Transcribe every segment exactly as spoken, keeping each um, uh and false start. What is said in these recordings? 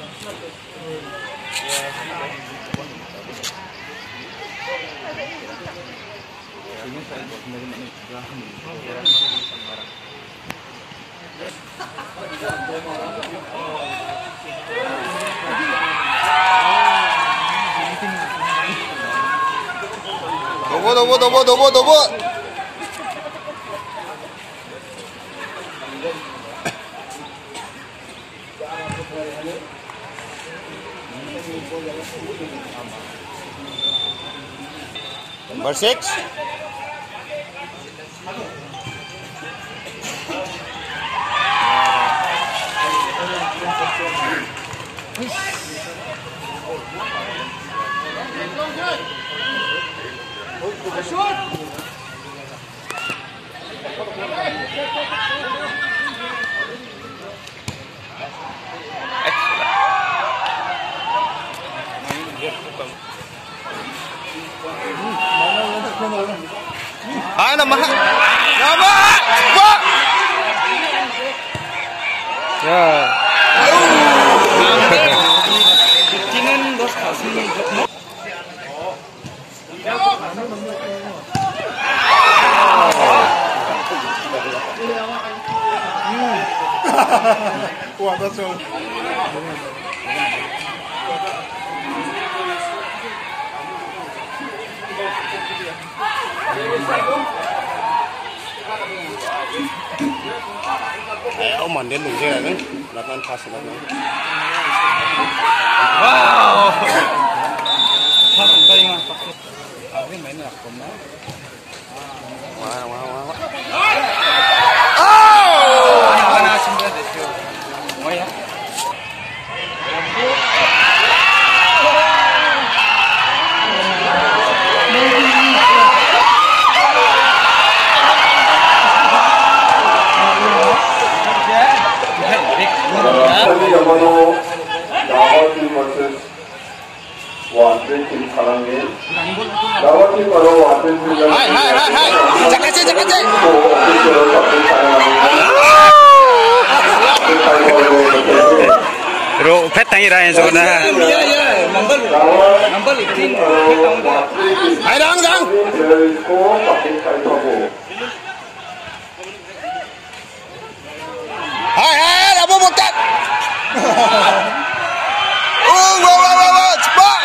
Dobo, dobo, dobo, dobo, dobo. Number six. Ah, nama, nama, Pak. Ya. Jangan dos kasih. Kuat betul. Ayo mandi dulu sih kan, lakukan pas lakukan. Wow. Apa yang apa? Apa yang main aku mah? Wah wah wah. Oh. Anak-anak semua deh. Mau ya? Dawati versus Watin Karangin. Dawati kalau Watin Karangin. Hai hai hai hai. Cek cek cek cek. Ro pet tangi ra yang zona. Iya iya. Number number eighteen. Hai dang dang. Hai hai apa mutat. Oh, wah wah wah wah, cepat.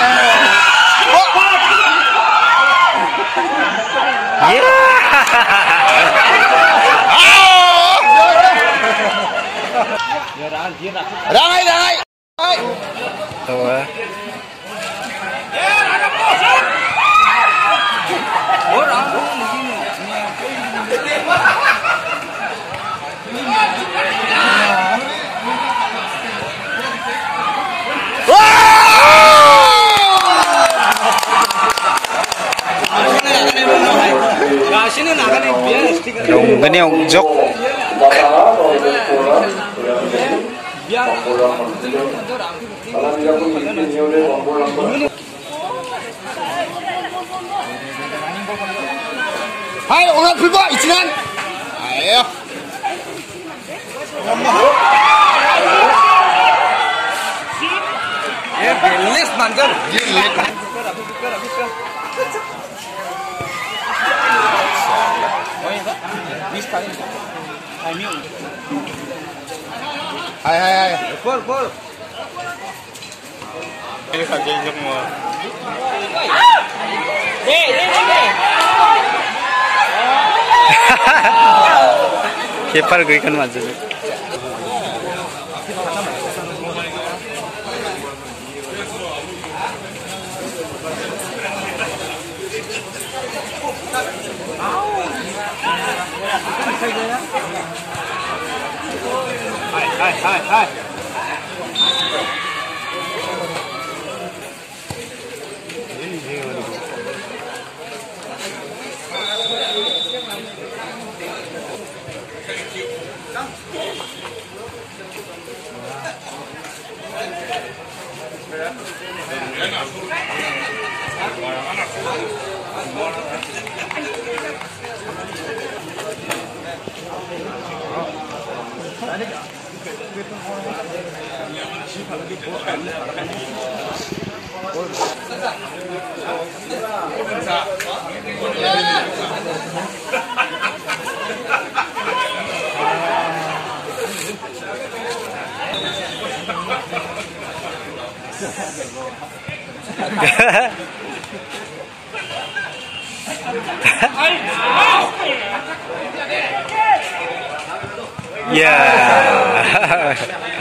Ya. Rangai rangai. Tuh. Orang begini. Dong, gani ang jok. Hai, orang pribadi izinkan. Ayo. Ya, belis manjar. Belis. Hai hai hai. Full full. Ini saja semua. Eh, eh, eh. Keeper gue kan maju. Hai hai hai hai. Ada Yeah.